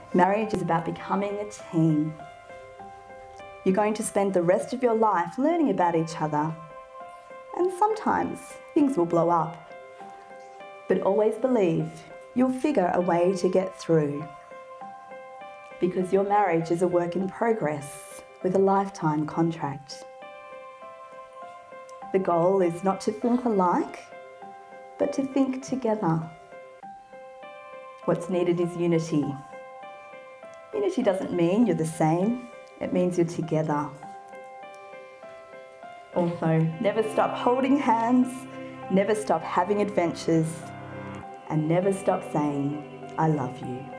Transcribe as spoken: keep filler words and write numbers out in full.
Marriage is about becoming a team. You're going to spend the rest of your life learning about each other. And sometimes things will blow up. But always believe you'll figure a way to get through. Because your marriage is a work in progress with a lifetime contract. The goal is not to think alike, but to think together. What's needed is unity. Unity doesn't mean you're the same, it means you're together. Also, never stop holding hands, never stop having adventures, and never stop saying, I love you.